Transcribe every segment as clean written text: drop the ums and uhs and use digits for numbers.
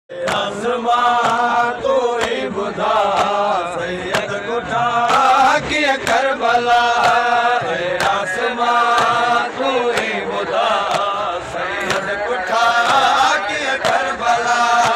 आसमां तू ही बुधा सैयद कुठा कीअं करबला आसमां तू ही बुधा सैयद कुठा कीअं करबला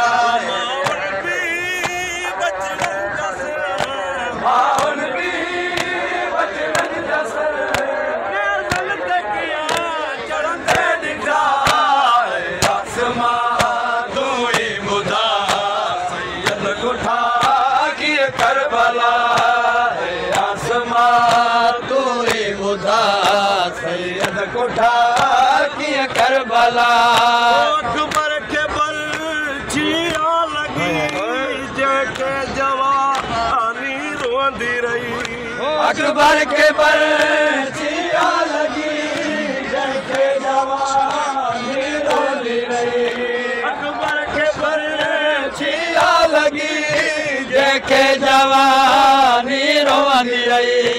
सैयद कुठा कीअं करबला अकबर के बल जिया लगी जंहिंखे जवानी रोंदी रही अकबर के बल जिया लगी जंहिंखे जवानी रोंदी रही अकबर के बल जिया लगी जंहिंखे जवानी रोंदी रही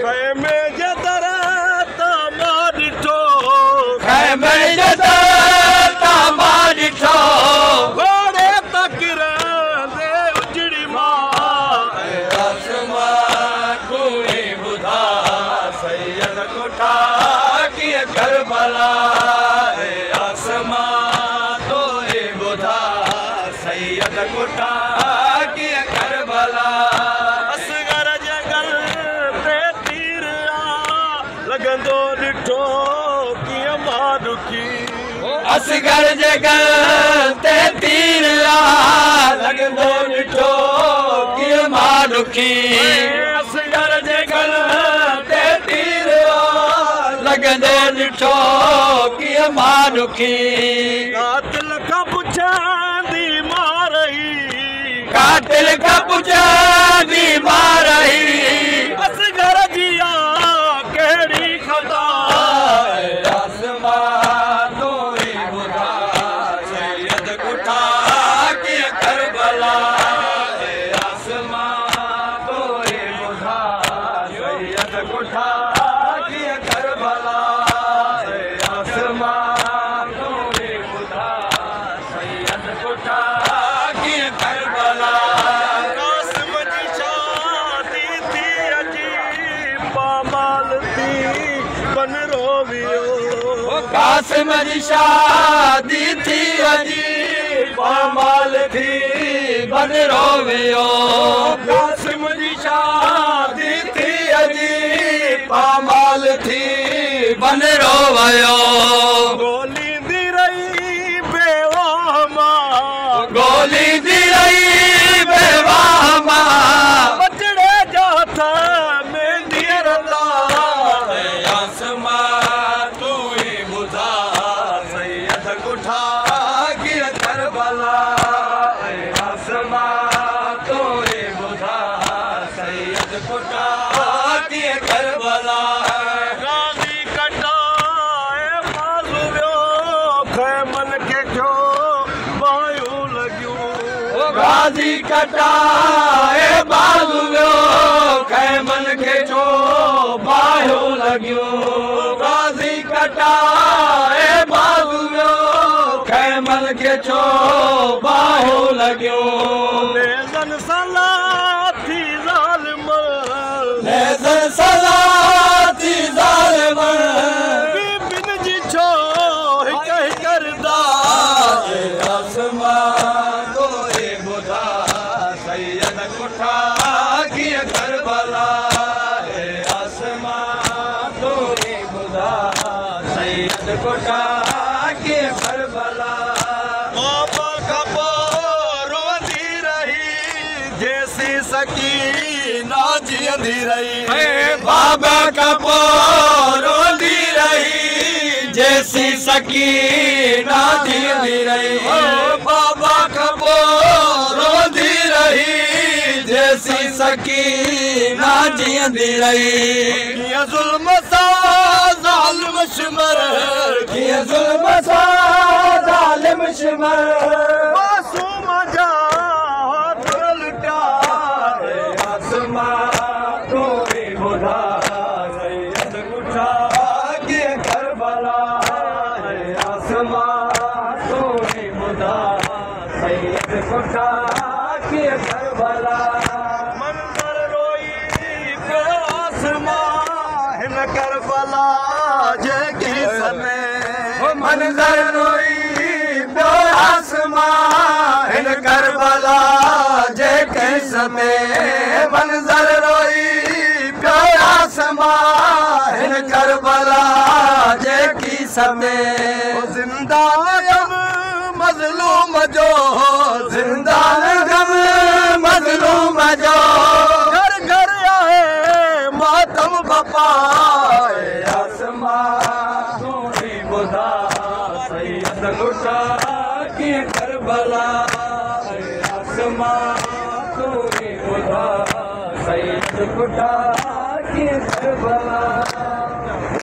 घोड़े तकिर दे उजड़ी मां आसमां तू ही बुधा सैयद कुठा कीअं करबला आसमां तू ही बुधा सैयद कुठा कीअं करबला असगर जगल ते तीर लॻंदो ॾिठो कीअं मां दुखी असगर जगल ते तीर लॻंदो ॾिठो कीअं मां दुखी असगर जगल ते तीर लॻंदो ॾिठो कीअं मां दुखी कातिल खां पुछंदी मां रही कातिल खां पुछंदी मां रही असगर जी कहिड़ी ख़ता आसमां तू ही बुधा सैयद कुठा कीअं करबला आसमां तू ही बुधा सैयद कुठा कीअं करबला आसमां तू ही बुधा सैयद कुठा कीअं करबला कासिम जी शादी थी अजी पामाल थी बन रोवियो कासिम जी शादी थी अजी पामाल थी बन रोवियो कासिम जी शादी थी अजी पामाल थी बन रोवियो गोलींदी रही बेवाह मां गोलींदी रही बेवाह मां बचड़े जा हथ में धीअर आसमां तू ही बुधा सैयद कुठा कीअं करबला आसमां तू ही बुधा सैयद कुठा कीअं करबला गाज़ी कटाए बाज़ू वियो खैमन खे जो बायूं लॻियूं गाज़ी कटाए बाज़ू वियो खैमन खे छो बाहियूं लॻियूं गाज़ी कटाए बाज़ू वियो खैमन खे छो बाहियूं लॻियूं लेज़न सलाथी ज़ालिम लेज़न सलाथी ज़ालिम बीबिन जी छो हिक हिकरदा आसमां तू ही बुधा सैयद कुठा कीअं करबला आसमां तू ही बुधा सैयद कुठा कीअं करबला बाबा का रोंदी रही जैसी सकीना जींदी रही बाबा का रोंदी रही जैसी सकीना जींदी रही बाबा का रोंदी रही जैसी सकीना जींदी रही कीअं ज़ुल्म सां ज़ालिम शिमर कीअं ज़ुल्म सां ज़ालिम शिमर मासूम जा हथ लुटिया आसमां तू ही बुधा सैयद कुठा कीअं करबला आसमां तू ही बुधा सैयद कुठा कीअं करबला मंज़र रोई पियो आसमां हिन करबला जे समय मंज़र रोई पियो आसमां हिन करबला जे समय मंज़र रोई पियो आसमां हिन करबला जे समय ज़िंदायम मज़लूम जो ज़िंदान गम मज़लूम जो घर घर आहे मातम बपाए आसमां तूं ॿुधा सैयद लुटा कीअं करबला आसमां तूं ॿुधा सैयद लुटा कीअं करबला